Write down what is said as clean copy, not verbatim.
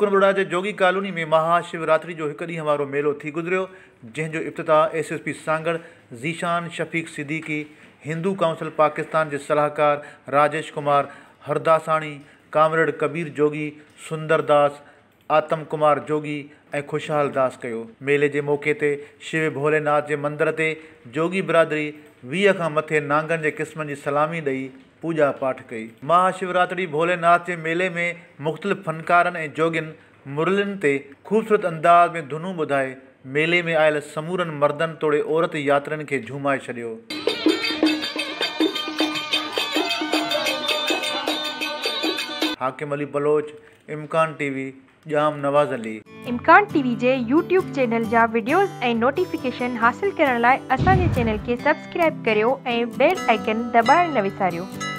कुकरमुड़ा जे जोगी colony में महाशिवरात्रि जो एक ॾींहं वारो मेलो थी गुज़रियो, जंहिंजो इफ़्तिताह एसएसपी सांगड़ ज़ीशान शफ़ीक सिद्दीकी, हिंदू काउंसिल पाकिस्तान जे सलाहकार राजेश कुमार हरदासाणी, कामरेड कबीर जोगी, सुंदर दास, आतम कुमार जोगी ऐं खुशहाल दास कयो। मेले जे मौक़े ते शिव भोलेनाथ जे मंदर ते जोगी बिरादरी 20 खां मथे नांगनि जे क़िस्मनि जी सलामी ॾेई पूॼा पाठ कई। महाशिवरात्रि भोलेनाथ जे मेले में मुख़्तलिफ़ फ़नकारनि ऐं जोगियुनि मुरलियुनि ते ख़ूबसूरत अंदाज़ में धुनूं ॿुधाए मेले में आयल समूरनि मर्दनि तोड़े औरत यात्रियुनि खे झूमाए छॾियो। हाकिम अली बलोच, इम्कान टीवी, जाम नवाज़ अली। इम्कान टीवी जे यूट्यूब चैनल जा वीडियोज़ ऐं नोटिफिकेशन हासिल करण लाइ असांजे चैनल खे सब्सक्राइब करियो ऐं बेल आइकन दॿाइण न विसारियो।